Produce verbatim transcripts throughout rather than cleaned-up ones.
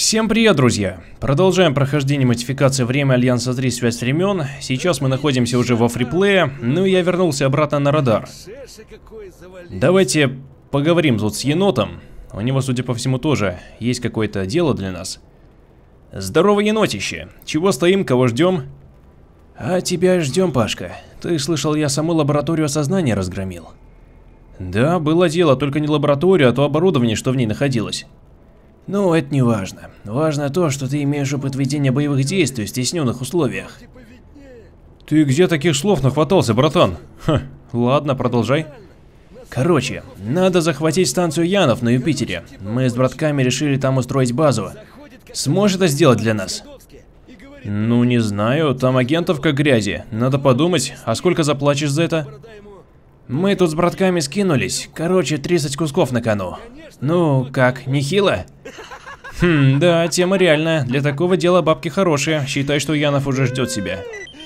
Всем привет, друзья! Продолжаем прохождение модификации «Время Альянса три. Связь времен». Сейчас мы находимся уже во фриплее, ну и я вернулся обратно на радар. Давайте поговорим тут с енотом. У него, судя по всему, тоже есть какое-то дело для нас. Здорово, енотище! Чего стоим, кого ждем? А тебя ждем, Пашка. Ты слышал, я саму лабораторию осознания разгромил? Да, было дело, только не лабораторию, а то оборудование, что в ней находилось. Ну, это не важно. Важно то, что ты имеешь опыт ведения боевых действий в стесненных условиях. Ты где таких слов нахватался, братан? Ха, ладно, продолжай. Короче, надо захватить станцию Янов на Юпитере. Мы с братками решили там устроить базу. Сможешь это сделать для нас? Ну, не знаю, там агентов как грязи. Надо подумать, а сколько заплатишь за это? Мы тут с братками скинулись. Короче, тридцать кусков на кону. Ну, как, нехило? Хм, да, тема реальная. Для такого дела бабки хорошие. Считай, что Янов уже ждет себя.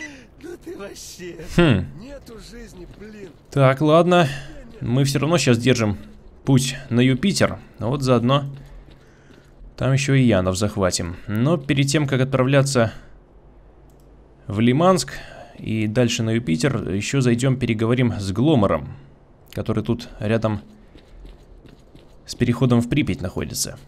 Хм. Так, ладно. Мы все равно сейчас держим путь на Юпитер. Вот заодно там еще и Янов захватим. Но перед тем, как отправляться в Лиманск и дальше на Юпитер, еще зайдем переговорим с Гломором, который тут рядом с переходом в Припять находится.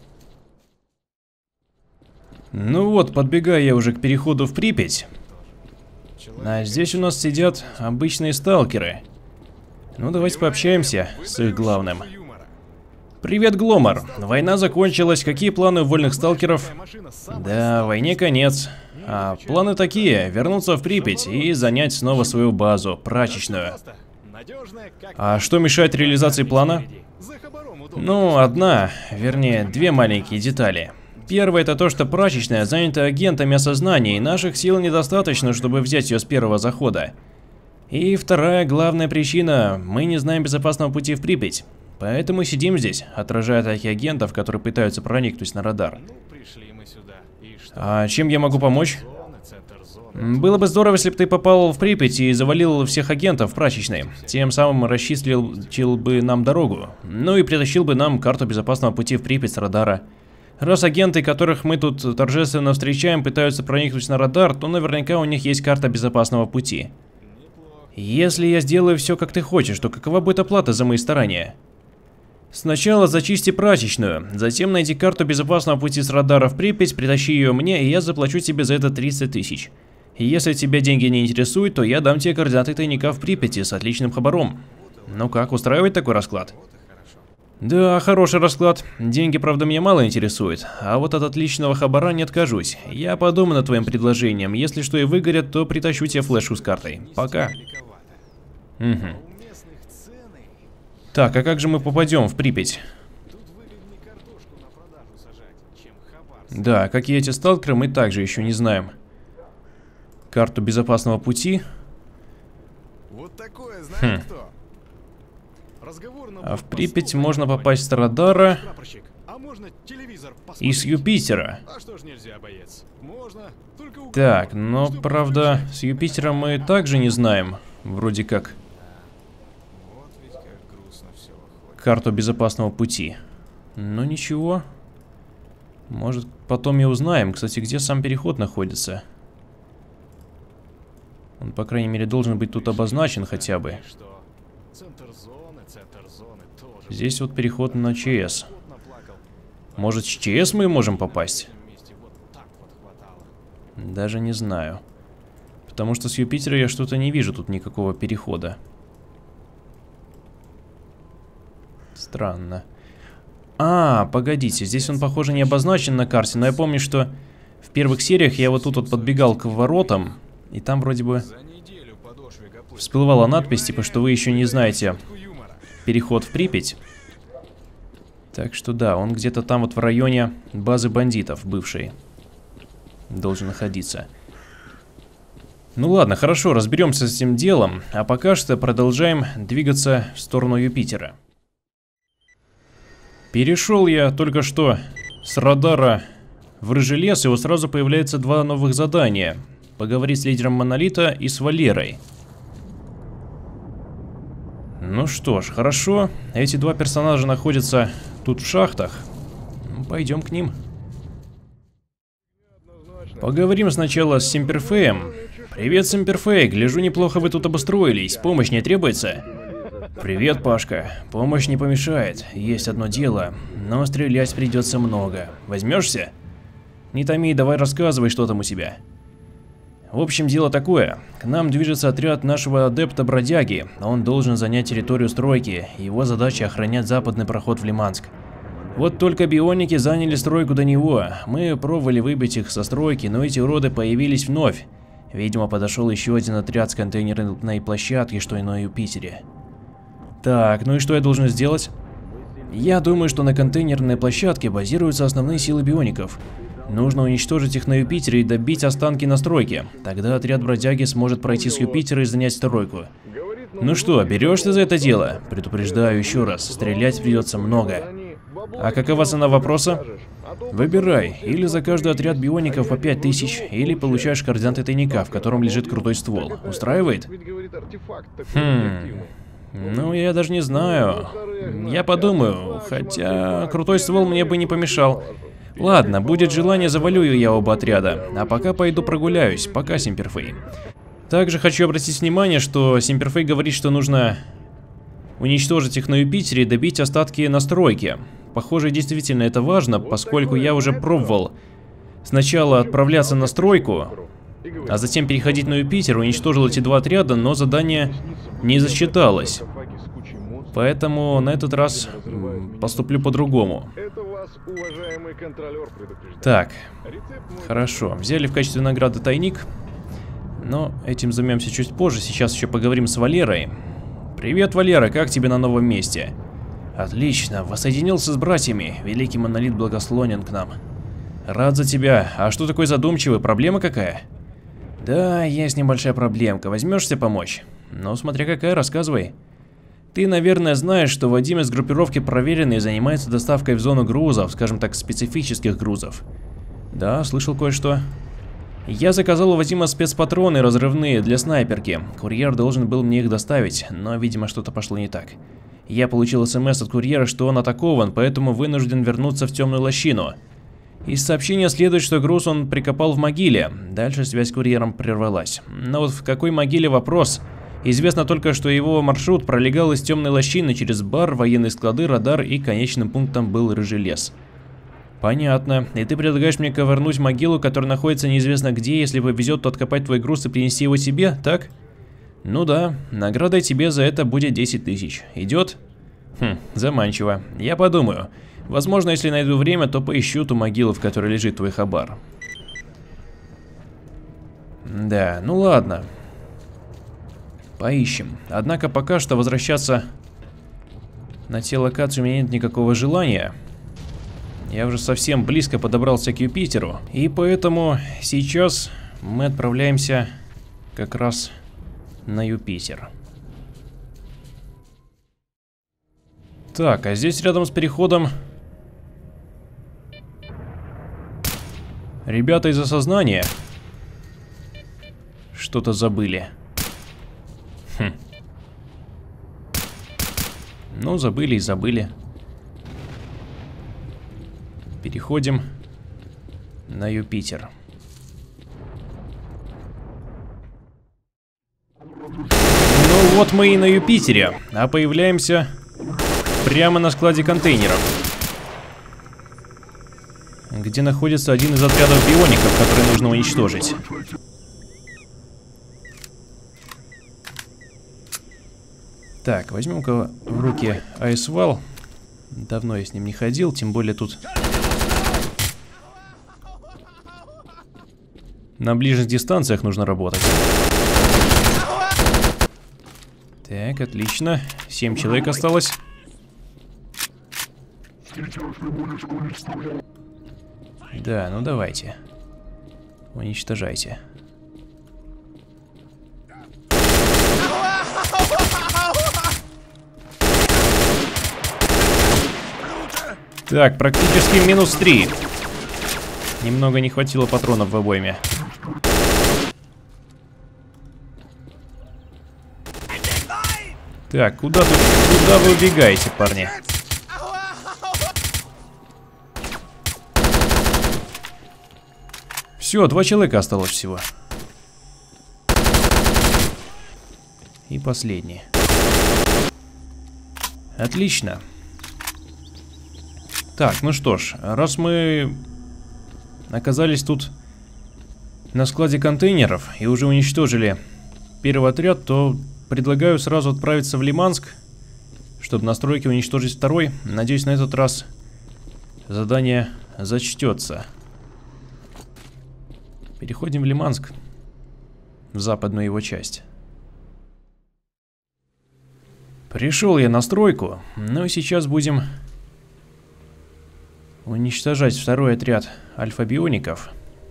Ну вот, подбегаю я уже к переходу в Припять. А здесь у нас сидят обычные сталкеры. Ну, давайте пообщаемся с их главным. Привет, Гломор. Война закончилась. Какие планы у вольных сталкеров? Да, войне конец. А планы такие: вернуться в Припять и занять снова свою базу, прачечную. А что мешает реализации плана? Ну, одна, вернее, две маленькие детали. Первое — это то, что прачечная занята агентами осознания, и наших сил недостаточно, чтобы взять ее с первого захода. И вторая главная причина — мы не знаем безопасного пути в Припять. Поэтому сидим здесь, отражая атаки агентов, которые пытаются проникнуть на радар. А чем я могу помочь? Было бы здорово, если бы ты попал в Припять и завалил всех агентов в прачечной. Тем самым расчислил бы нам дорогу. Ну и притащил бы нам карту безопасного пути в Припять с радара. Раз агенты, которых мы тут торжественно встречаем, пытаются проникнуть на радар, то наверняка у них есть карта безопасного пути. Если я сделаю все, как ты хочешь, то какова будет оплата за мои старания? Сначала зачисти прачечную, затем найди карту безопасного пути с радара в Припять, притащи ее мне, и я заплачу тебе за это тридцать тысяч. Если тебя деньги не интересуют, то я дам тебе координаты тайника в Припяти с отличным хабаром. Ну как, устраивает такой расклад? Да, хороший расклад. Деньги, правда, меня мало интересуют, а вот от отличного хабара не откажусь. Я подумаю над твоим предложением. Если что и выгорят, то притащу тебе флешку с картой. Пока. Угу. Так, а как же мы попадем в Припять? Да, какие эти сталкеры, мы также еще не знаем. Карту безопасного пути. Вот такое, знаете, хм. кто? А в Припять можно попасть с радара и с Юпитера. Так, но правда, с Юпитера мы также не знаем, вроде как, карту безопасного пути. Но ничего. Может, потом и узнаем. Кстати, где сам переход находится? Он, по крайней мере, должен быть тут обозначен хотя бы. Здесь вот переход на ЧС. Может, с ЧС мы можем попасть? Даже не знаю. Потому что с Юпитера я что-то не вижу тут никакого перехода. Странно. А, погодите, здесь он, похоже, не обозначен на карте, но я помню, что в первых сериях я вот тут вот подбегал к воротам, и там вроде бы всплывала надпись, типа, что вы еще не знаете переход в Припять. Так что да, он где-то там вот в районе базы бандитов бывшей должен находиться. Ну ладно, хорошо, разберемся с этим делом, а пока что продолжаем двигаться в сторону Юпитера. Перешел я только что с радара в Рыжий лес, и вот сразу появляется два новых задания. Поговорить с лидером Монолита и с Валерой. Ну что ж, хорошо. Эти два персонажа находятся тут в шахтах. Ну, пойдем к ним. Поговорим сначала с Симперфеем. Привет, Симперфей, гляжу, неплохо вы тут обустроились. Помощь не требуется? Привет, Пашка. Помощь не помешает. Есть одно дело, но стрелять придется много. Возьмешься? Не томи, давай рассказывай, что там у тебя. В общем, дело такое. К нам движется отряд нашего адепта-бродяги. Он должен занять территорию стройки. Его задача охранять западный проход в Лиманск. Вот только бионики заняли стройку до него. Мы пробовали выбить их со стройки, но эти уроды появились вновь. Видимо, подошел еще один отряд с контейнерной площадки, что и на Юпитере. Так, ну и что я должен сделать? Я думаю, что на контейнерной площадке базируются основные силы биоников. Нужно уничтожить их на Юпитере и добить останки на стройке. Тогда отряд бродяги сможет пройти с Юпитера и занять стройку. Ну что, берешься за это дело? Предупреждаю еще раз, стрелять придется много. А какова цена вопроса? Выбирай, или за каждый отряд биоников по пять тысяч, или получаешь координаты тайника, в котором лежит крутой ствол. Устраивает? Хм... Ну, я даже не знаю. Я подумаю, хотя крутой ствол мне бы не помешал. Ладно, будет желание, завалю я оба отряда. А пока пойду прогуляюсь. Пока, Симперфей. Также хочу обратить внимание, что Симперфей говорит, что нужно уничтожить их на Юпитере и добить остатки на стройке. Похоже, действительно это важно, поскольку я уже пробовал сначала отправляться на стройку, а затем переходить на Юпитер, уничтожил эти два отряда, но задание не засчиталось. Поэтому на этот раз поступлю по-другому. Так, хорошо. Взяли в качестве награды тайник, но этим займемся чуть позже. Сейчас еще поговорим с Валерой. Привет, Валера, как тебе на новом месте? Отлично, воссоединился с братьями. Великий монолит благословен к нам. Рад за тебя. А что такой задумчивый? Проблема какая? Да, есть небольшая проблемка. Возьмешься помочь? Ну, смотря какая, рассказывай. Ты, наверное, знаешь, что Вадим из группировки Проверенный занимается доставкой в зону грузов, скажем так, специфических грузов. Да, слышал кое-что. Я заказал у Вадима спецпатроны разрывные для снайперки. Курьер должен был мне их доставить, но, видимо, что-то пошло не так. Я получил смс от курьера, что он атакован, поэтому вынужден вернуться в темную лощину. Из сообщения следует, что груз он прикопал в могиле. Дальше связь с курьером прервалась. Но вот в какой могиле — вопрос. Известно только, что его маршрут пролегал из темной лощины через бар, военные склады, радар, и конечным пунктом был Рыжий лес. Понятно. И ты предлагаешь мне ковырнуть могилу, которая находится неизвестно где, если повезет, то откопать твой груз и принести его себе, так? Ну да, наградой тебе за это будет десять тысяч. Идет? Хм, заманчиво. Я подумаю. Возможно, если найду время, то поищу ту могилу, в которой лежит твой хабар. Да, ну ладно. Поищем. Однако пока что возвращаться на те локации у меня нет никакого желания. Я уже совсем близко подобрался к Юпитеру. И поэтому сейчас мы отправляемся как раз на Юпитер. Так, а здесь рядом с переходом ребята из осознания что-то забыли. Хм. Ну, забыли и забыли. Переходим на Юпитер. Ну вот мы и на Юпитере, а появляемся прямо на складе контейнеров, где находится один из отрядов биоников, который нужно уничтожить. Так, возьмем-ка в руки айсвал. Давно я с ним не ходил, тем более тут на ближних дистанциях нужно работать. Так, отлично. Семь человек осталось. Да, ну давайте. Уничтожайте. Так, практически минус три. Немного не хватило патронов в обойме. Так, куда тут, куда вы убегаете, парни? Все, два человека осталось всего. И последний. Отлично. Так, ну что ж, раз мы оказались тут на складе контейнеров и уже уничтожили первый отряд, то предлагаю сразу отправиться в Лиманск, чтобы на стройке уничтожить второй. Надеюсь, на этот раз задание зачтется. Переходим в Лиманск, в западную его часть. Пришел я на стройку, ну и сейчас будем уничтожать второй отряд альфа-биоников,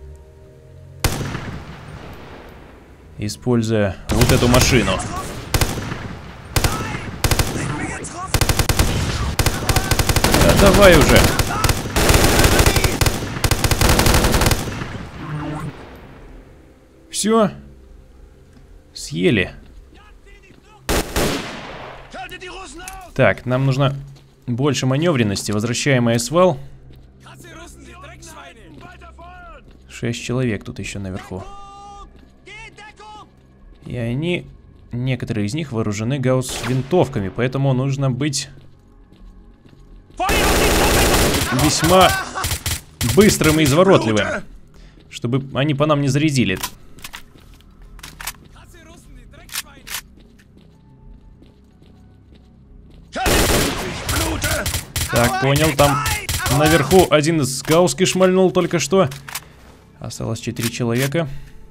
используя вот эту машину. Да давай уже. Все. Съели. Так, нам нужно больше маневренности. Возвращаем АСВАЛ. Шесть человек тут еще наверху. И они, некоторые из них вооружены гаусс-винтовками, поэтому нужно быть весьма быстрым и изворотливым, чтобы они по нам не зарядили. Так, понял, там наверху один из гаусски шмальнул только что. Осталось четыре человека.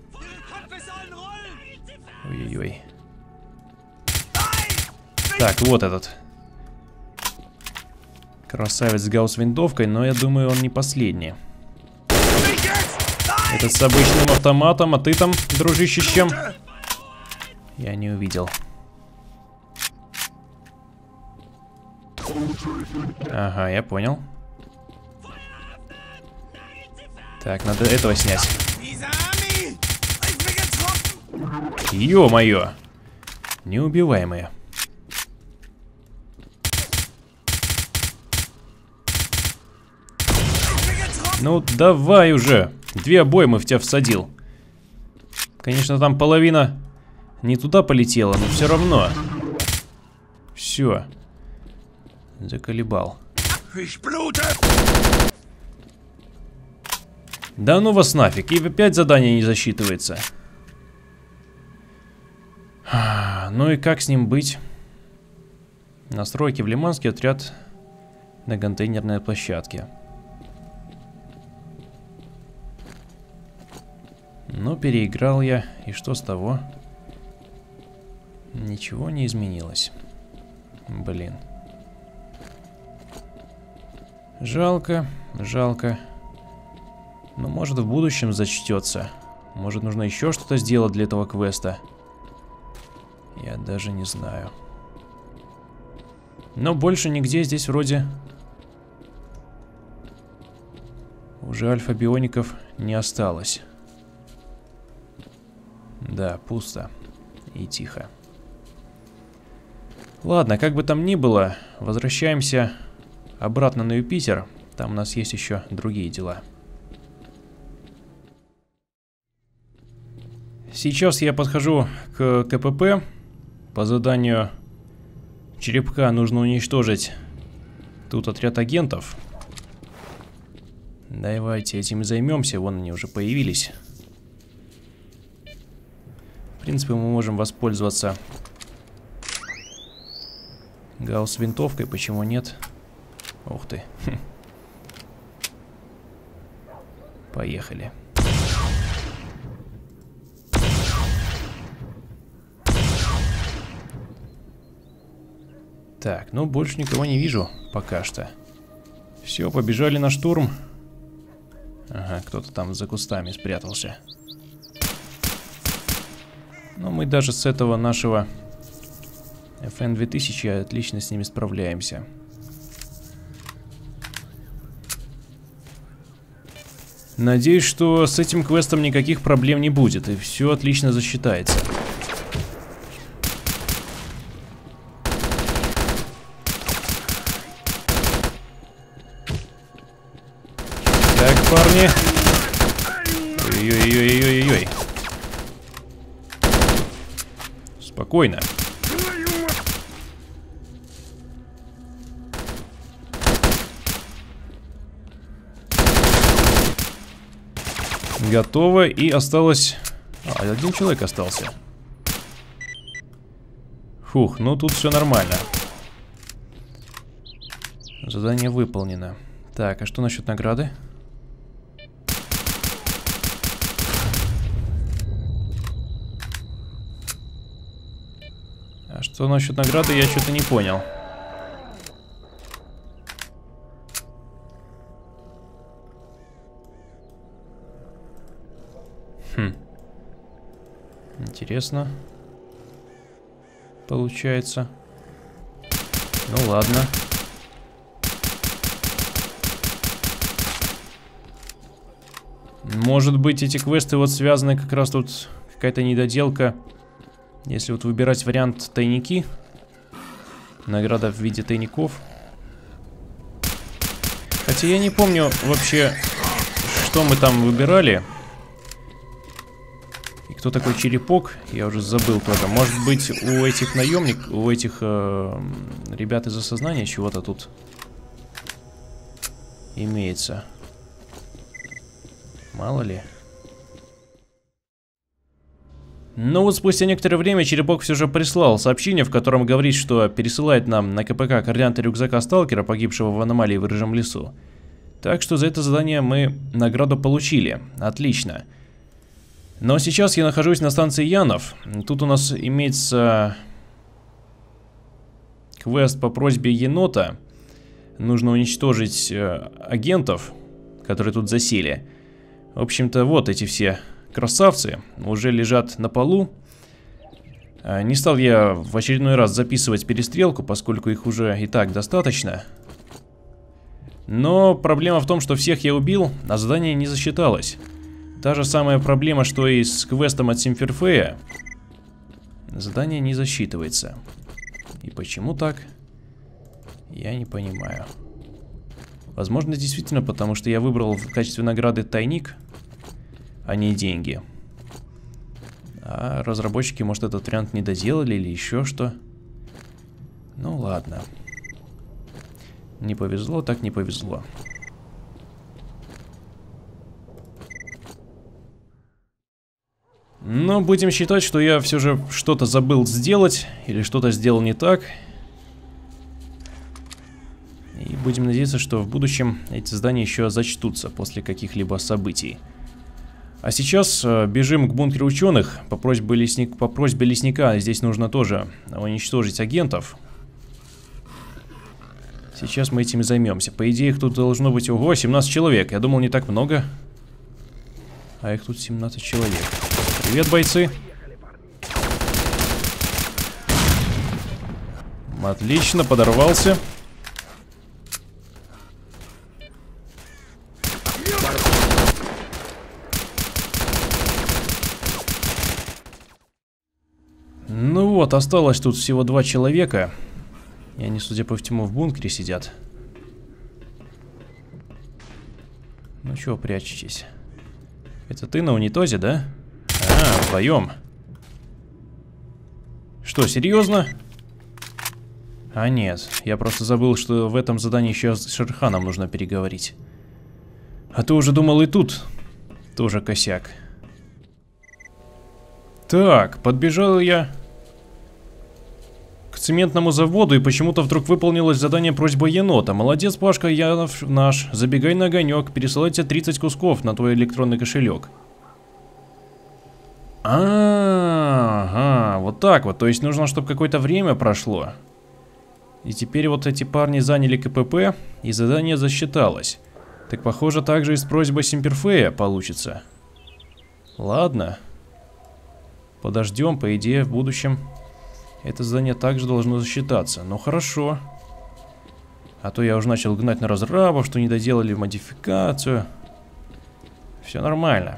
Ой-ой-ой. Так, вот этот красавец с гаусс-винтовкой, но я думаю, он не последний. Этот с обычным автоматом, а ты там, дружище, с чем? Я не увидел. Ага, я понял. Так, надо этого снять. Ё-моё! Неубиваемые. Ну, давай уже. Две обоймы в тебя всадил. Конечно, там половина не туда полетела, но все равно. Все. Заколебал. Да ну вас нафиг. И опять задание не засчитывается. Ну и как с ним быть? Настройки в Лиманске, отряд на контейнерной площадке. Ну, переиграл я. И что с того? Ничего не изменилось. Блин. Жалко, жалко. Но может в будущем зачтется. Может нужно еще что-то сделать для этого квеста. Я даже не знаю. Но больше нигде здесь вроде уже альфа-биоников не осталось. Да, пусто и тихо. Ладно, как бы там ни было, возвращаемся обратно на Юпитер. Там у нас есть еще другие дела. Сейчас я подхожу к КПП. По заданию Черепка нужно уничтожить тут отряд агентов. Давайте этим и займемся. Вон они уже появились. В принципе, мы можем воспользоваться гаусс-винтовкой. Почему нет? Ух ты. Поехали. Так, ну больше никого не вижу пока что. Все, побежали на штурм. Ага, кто-то там за кустами спрятался. Но мы даже с этого нашего эф эн две тысячи отлично с ними справляемся. Надеюсь, что с этим квестом никаких проблем не будет, и все отлично засчитается. Так, парни. Ой-ой-ой-ой-ой-ой. Спокойно. Готово. И осталось... А, один человек остался. Фух, ну тут все нормально. Задание выполнено. Так, а что насчет награды? А что насчет награды, я что-то не понял. Хм. Интересно. Получается. Ну ладно. Может быть, эти квесты вот связаны как раз тут какая-то недоделка. Если вот выбирать вариант тайники. Награда в виде тайников. Хотя я не помню вообще, что мы там выбирали. И кто такой черепок, я уже забыл тоже. Может быть, у этих наемников, у этих э, ребят из осознания чего-то тут имеется. Мало ли. Но вот спустя некоторое время Черепок все же прислал сообщение, в котором говорит, что пересылает нам на КПК координаты рюкзака сталкера, погибшего в аномалии в Рыжем лесу. Так что за это задание мы награду получили. Отлично. Но сейчас я нахожусь на станции Янов. Тут у нас имеется квест по просьбе енота. Нужно уничтожить э, агентов, которые тут засели. В общем-то, вот эти все красавцы уже лежат на полу. Не стал я в очередной раз записывать перестрелку, поскольку их уже и так достаточно. Но проблема в том, что всех я убил, а задание не засчиталось. Та же самая проблема, что и с квестом от Симферфея. Задание не засчитывается. И почему так? Я не понимаю. Возможно, действительно, потому что я выбрал в качестве награды тайник, а не деньги. А разработчики, может, этот вариант не доделали или еще что. Ну ладно. Не повезло, так не повезло. Но будем считать, что я все же что-то забыл сделать, или что-то сделал не так. И будем надеяться, что в будущем эти задания еще зачтутся после каких-либо событий. А сейчас э, бежим к бункеру ученых. По просьбе, лесник, по просьбе лесника здесь нужно тоже уничтожить агентов. Сейчас мы этим и займемся. По идее, их тут должно быть... Ого, семнадцать человек. Я думал, не так много. А их тут семнадцать человек. Привет, бойцы. Отлично, подорвался. Ну вот, осталось тут всего два человека. И они, судя по всему, в бункере сидят. Ну чего прячетесь? Это ты на унитозе, да? А, вдвоем. Что, серьезно? А нет, я просто забыл, что в этом задании еще с Шерханом нужно переговорить. А то уже думал, и тут тоже косяк. Так, подбежал я к цементному заводу, и почему-то вдруг выполнилось задание просьба енота. Молодец, Пашка, Янов наш. Забегай на огонек, пересылайте тридцать кусков на твой электронный кошелек. А-а-а, вот так вот. То есть нужно, чтобы какое-то время прошло. И теперь вот эти парни заняли КПП, и задание засчиталось. Так похоже, так же и с просьбой Симферфея получится. Ладно. Подождем, по идее, в будущем это задание также должно засчитаться. Ну хорошо. А то я уже начал гнать на разрабов, что не доделали модификацию. Все нормально.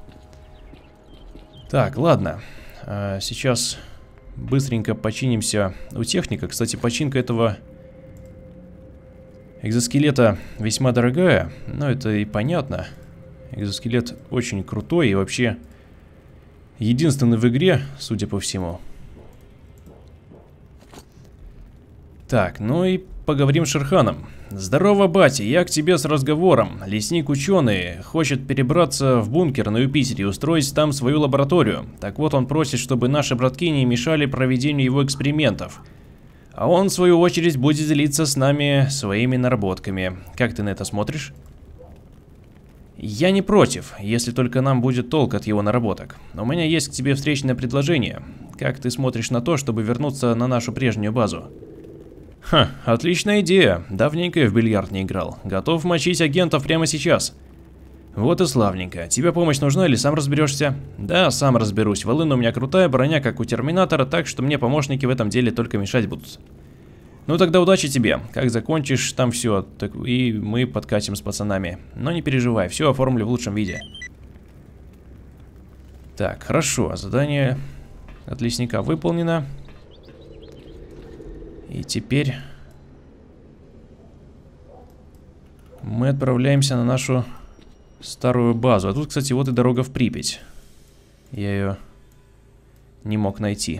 Так, ладно. А, сейчас быстренько починимся у техника. Кстати, починка этого экзоскелета весьма дорогая. Но это и понятно. Экзоскелет очень крутой и вообще единственный в игре, судя по всему. Так, ну и поговорим с Шерханом. Здорово, батя, я к тебе с разговором. Лесник-ученый хочет перебраться в бункер на Юпитере и устроить там свою лабораторию. Так вот, он просит, чтобы наши братки не мешали проведению его экспериментов. А он, в свою очередь, будет делиться с нами своими наработками. Как ты на это смотришь? Я не против, если только нам будет толк от его наработок. Но у меня есть к тебе встречное предложение. Как ты смотришь на то, чтобы вернуться на нашу прежнюю базу? Ха, отличная идея. Давненько я в бильярд не играл. Готов мочить агентов прямо сейчас. Вот и славненько. Тебе помощь нужна или сам разберешься? Да, сам разберусь. Волына у меня крутая, броня как у Терминатора, так что мне помощники в этом деле только мешать будут. Ну тогда удачи тебе. Как закончишь там все, так и мы подкатим с пацанами. Но не переживай, все оформлю в лучшем виде. Так, хорошо. Задание от лесника выполнено. И теперь мы отправляемся на нашу старую базу. А тут, кстати, вот и дорога в Припять. Я ее не мог найти.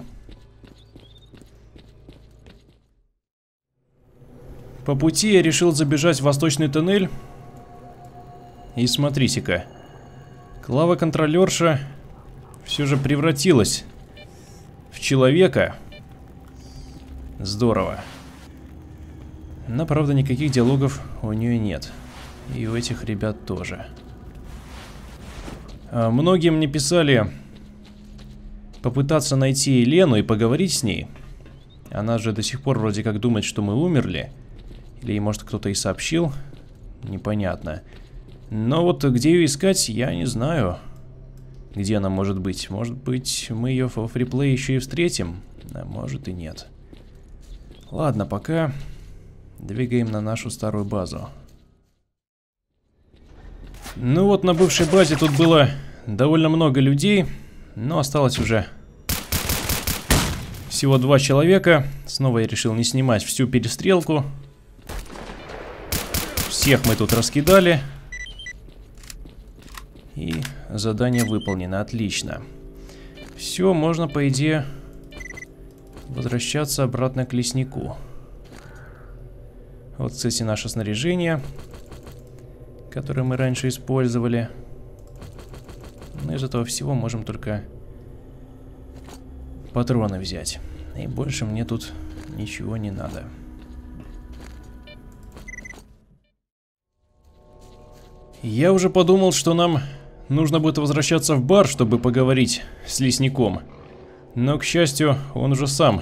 По пути я решил забежать в восточный тоннель. И смотрите-ка. Клава-контролерша все же превратилась в человека. Здорово. Но, правда, никаких диалогов у нее нет. И у этих ребят тоже. А многие мне писали попытаться найти Елену и поговорить с ней. Она же до сих пор вроде как думает, что мы умерли. Или, может, кто-то и сообщил. Непонятно. Но вот где ее искать, я не знаю. Где она может быть? Может быть, мы ее во фриплей еще и встретим? А может и нет. Ладно, пока двигаем на нашу старую базу. Ну вот, на бывшей базе тут было довольно много людей, но осталось уже всего два человека. Снова я решил не снимать всю перестрелку. Всех мы тут раскидали. И задание выполнено, отлично. Все, можно, по идее, возвращаться обратно к леснику. Вот, кстати, наше снаряжение, которое мы раньше использовали. Но из этого всего можем только патроны взять. И больше мне тут ничего не надо. Я уже подумал, что нам нужно будет возвращаться в бар, чтобы поговорить с лесником. Но, к счастью, он уже сам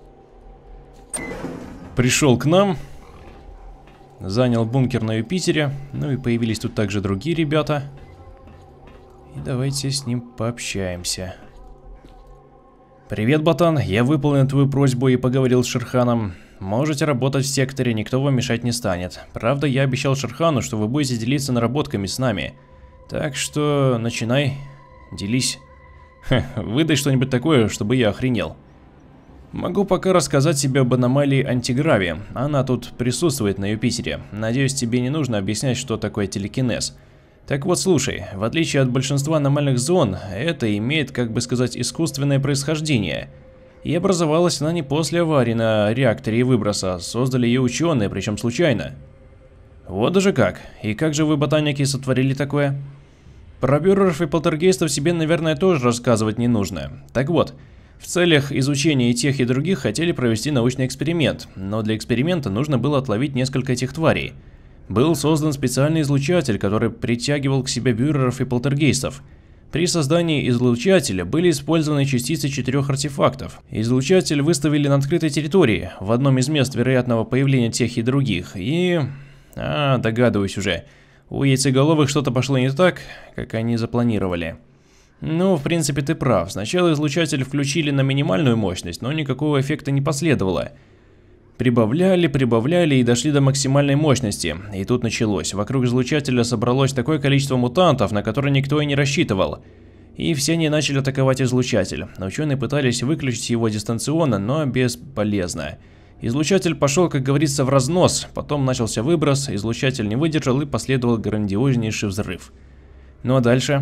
пришел к нам, занял бункер на Юпитере. Ну и появились тут также другие ребята. И давайте с ним пообщаемся. Привет, ботан, я выполнил твою просьбу и поговорил с Шерханом. Можете работать в секторе, никто вам мешать не станет. Правда, я обещал Шерхану, что вы будете делиться наработками с нами. Так что начинай, делись. Ха, выдай что-нибудь такое, чтобы я охренел. Могу пока рассказать тебе об аномалии антиграви. Она тут присутствует на Юпитере. Надеюсь, тебе не нужно объяснять, что такое телекинез. Так вот, слушай, в отличие от большинства аномальных зон, это имеет, как бы сказать, искусственное происхождение. И образовалась она не после аварии на реакторе и выброса, создали ее ученые, причем случайно. Вот даже как. И как же вы, ботаники, сотворили такое? Про бюреров и полтергейстов себе, наверное, тоже рассказывать не нужно. Так вот, в целях изучения и тех, и других хотели провести научный эксперимент, но для эксперимента нужно было отловить несколько этих тварей. Был создан специальный излучатель, который притягивал к себе бюреров и полтергейстов. При создании излучателя были использованы частицы четырех артефактов. Излучатель выставили на открытой территории, в одном из мест вероятного появления тех и других, и... А, догадываюсь уже. У яйцеголовых что-то пошло не так, как они запланировали. Ну, в принципе, ты прав. Сначала излучатель включили на минимальную мощность, но никакого эффекта не последовало. Прибавляли, прибавляли и дошли до максимальной мощности. И тут началось. Вокруг излучателя собралось такое количество мутантов, на которые никто и не рассчитывал. И все они начали атаковать излучатель. Ученые пытались выключить его дистанционно, но бесполезно. Излучатель пошел, как говорится, в разнос. Потом начался выброс, излучатель не выдержал и последовал грандиознейший взрыв. Ну а дальше?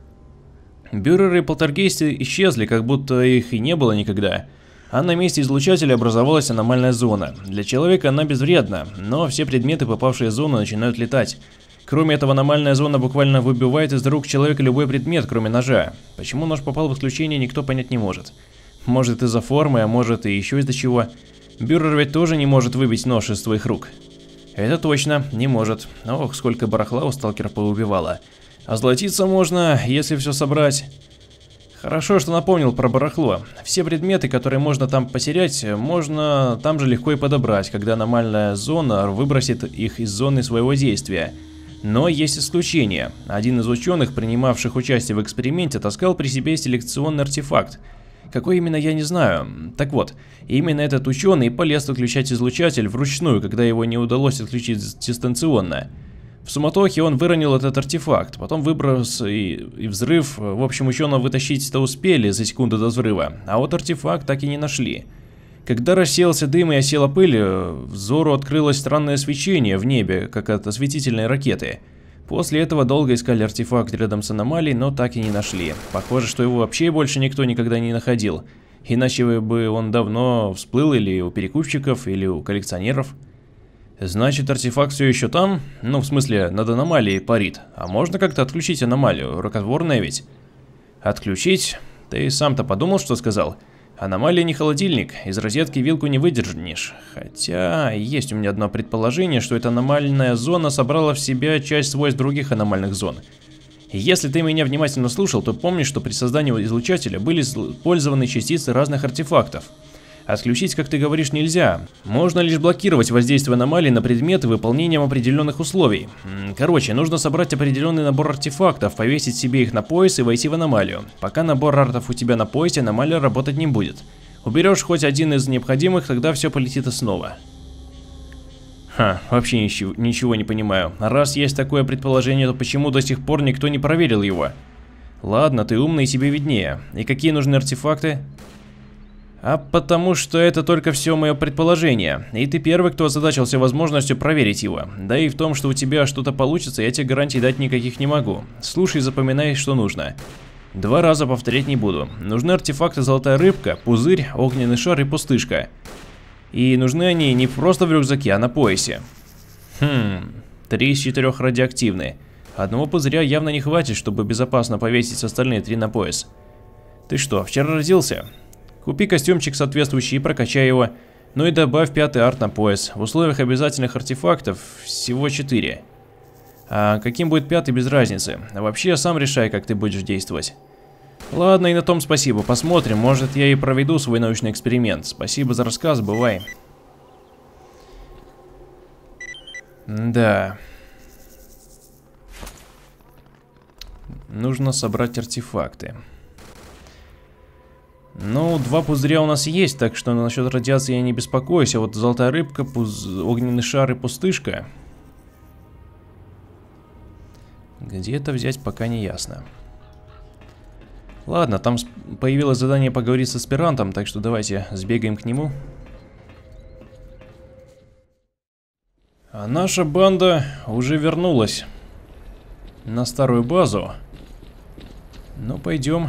Бюреры и полтергейсты исчезли, как будто их и не было никогда. А на месте излучателя образовалась аномальная зона. Для человека она безвредна, но все предметы, попавшие в зону, начинают летать. Кроме этого, аномальная зона буквально выбивает из рук человека любой предмет, кроме ножа. Почему нож попал в исключение, никто понять не может. Может из-за формы, а может и еще из-за чего. Бюрер ведь тоже не может выбить нож из твоих рук. Это точно, не может. Ох, сколько барахла у сталкера поубивало. А золотиться можно, если все собрать. Хорошо, что напомнил про барахло. Все предметы, которые можно там потерять, можно там же легко и подобрать, когда аномальная зона выбросит их из зоны своего действия. Но есть исключение. Один из ученых, принимавших участие в эксперименте, таскал при себе селекционный артефакт. Какой именно, я не знаю. Так вот, именно этот ученый полез отключать излучатель вручную, когда его не удалось отключить дистанционно. В суматохе он выронил этот артефакт, потом выброс и, и взрыв. В общем, ученого вытащить-то успели за секунду до взрыва, а вот артефакт так и не нашли. Когда рассеялся дым и осела пыль, взору открылось странное свечение в небе, как от осветительной ракеты. После этого долго искали артефакт рядом с аномалией, но так и не нашли. Похоже, что его вообще больше никто никогда не находил. Иначе бы он давно всплыл или у перекупщиков, или у коллекционеров. Значит, артефакт все еще там? Ну, в смысле, над аномалией парит. А можно как-то отключить аномалию? Рукотворная ведь. Отключить? Ты сам-то подумал, что сказал? Аномалия не холодильник, из розетки вилку не выдернешь. Хотя, есть у меня одно предположение, что эта аномальная зона собрала в себя часть свойств других аномальных зон. Если ты меня внимательно слушал, то помнишь, что при создании излучателя были использованы частицы разных артефактов. Отключить, как ты говоришь, нельзя. Можно лишь блокировать воздействие аномалии на предметы выполнением определенных условий. Короче, нужно собрать определенный набор артефактов, повесить себе их на пояс и войти в аномалию. Пока набор артов у тебя на поясе, аномалия работать не будет. Уберешь хоть один из необходимых, тогда все полетит и снова. Ха, вообще ничего, ничего не понимаю. Раз есть такое предположение, то почему до сих пор никто не проверил его? Ладно, ты умный, тебе виднее. И какие нужны артефакты? А потому что это только все мое предположение, и ты первый, кто озадачился возможностью проверить его. Да и в том, что у тебя что-то получится, я тебе гарантий дать никаких не могу. Слушай и запоминай, что нужно. Два раза повторять не буду. Нужны артефакты золотая рыбка, пузырь, огненный шар и пустышка. И нужны они не просто в рюкзаке, а на поясе. Хм, три из четырех радиоактивны. Одного пузыря явно не хватит, чтобы безопасно повесить остальные три на пояс. Ты что, вчера родился? Купи костюмчик соответствующий и прокачай его. Ну и добавь пятый арт на пояс. В условиях обязательных артефактов всего четыре. А каким будет пятый, без разницы. А вообще сам решай, как ты будешь действовать. Ладно, и на том спасибо. Посмотрим, может я и проведу свой научный эксперимент. Спасибо за рассказ, бывай. Да. Нужно собрать артефакты. Ну, два пузыря у нас есть, так что насчет радиации я не беспокоюсь. А вот золотая рыбка, пуз... огненный шар и пустышка. Где это взять, пока не ясно. Ладно, там появилось задание поговорить с аспирантом, так что давайте сбегаем к нему. А наша банда уже вернулась на старую базу. Ну, пойдем.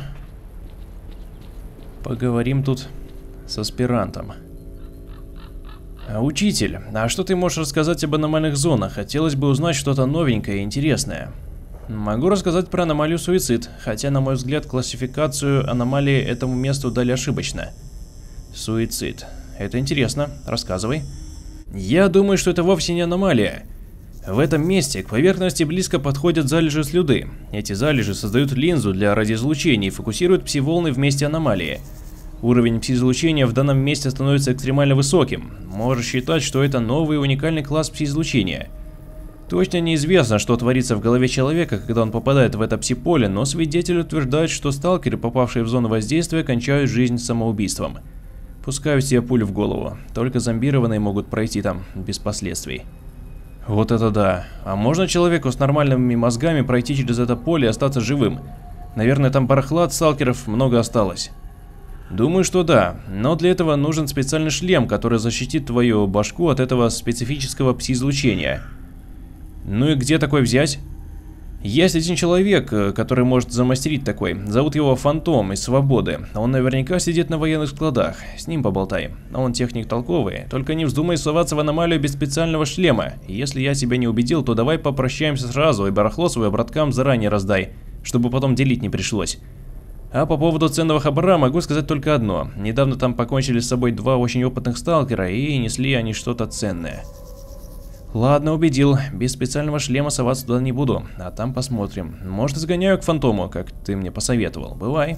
Поговорим тут с аспирантом. А, учитель, а что ты можешь рассказать об аномальных зонах? Хотелось бы узнать что-то новенькое и интересное. Могу рассказать про аномалию суицид, хотя, на мой взгляд, классификацию аномалии этому месту дали ошибочно. Суицид. Это интересно. Рассказывай. Я думаю, что это вовсе не аномалия. В этом месте к поверхности близко подходят залежи слюды. Эти залежи создают линзу для радиоизлучения и фокусируют пси-волны в месте аномалии. Уровень пси-излучения в данном месте становится экстремально высоким. Можешь считать, что это новый уникальный класс пси-излучения. Точно неизвестно, что творится в голове человека, когда он попадает в это пси-поле, но свидетель утверждает, что сталкеры, попавшие в зону воздействия, кончают жизнь самоубийством. Пускаю себе пулю в голову. Только зомбированные могут пройти там без последствий. Вот это да. А можно человеку с нормальными мозгами пройти через это поле и остаться живым? Наверное, там барахла от сталкеров много осталось. Думаю, что да. Но для этого нужен специальный шлем, который защитит твою башку от этого специфического пси-излучения. Ну и где такой взять? Есть один человек, который может замастерить такой. Зовут его Фантом из Свободы. Он наверняка сидит на военных складах. С ним поболтай. Он техник толковый. Только не вздумай соваться в аномалию без специального шлема. Если я тебя не убедил, то давай попрощаемся сразу и барахло свое браткам заранее раздай, чтобы потом делить не пришлось. А по поводу ценного хабара могу сказать только одно. Недавно там покончили с собой два очень опытных сталкера и несли они что-то ценное. Ладно, убедил. Без специального шлема соваться туда не буду. А там посмотрим. Может, сгоняю к Фантому, как ты мне посоветовал. Бывай.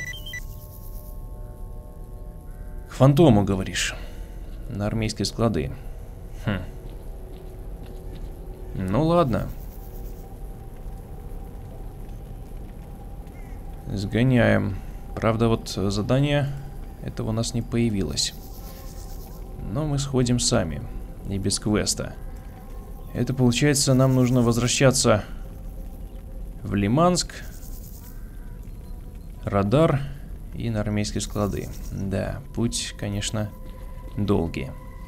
К Фантому, говоришь. На армейские склады. Хм. Ну ладно. Сгоняем. Правда, вот задание этого у нас не появилось. Но мы сходим сами. И без квеста. Это получается, нам нужно возвращаться в Лиманск, радар и на армейские склады. Да, путь, конечно, долгий.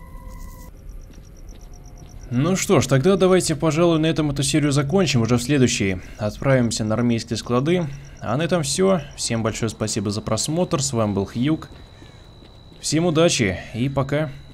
Ну что ж, тогда давайте, пожалуй, на этом эту серию закончим. Уже в следующей отправимся на армейские склады. А на этом все. Всем большое спасибо за просмотр. С вами был Хьюг. Всем удачи и пока.